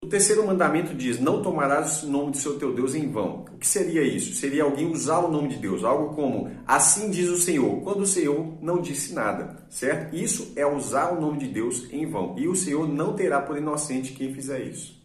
O terceiro mandamento diz: não tomarás o nome do seu teu Deus em vão. O que seria isso? Seria alguém usar o nome de Deus, algo como assim diz o Senhor, quando o Senhor não disse nada, certo? Isso é usar o nome de Deus em vão. E o Senhor não terá por inocente quem fizer isso.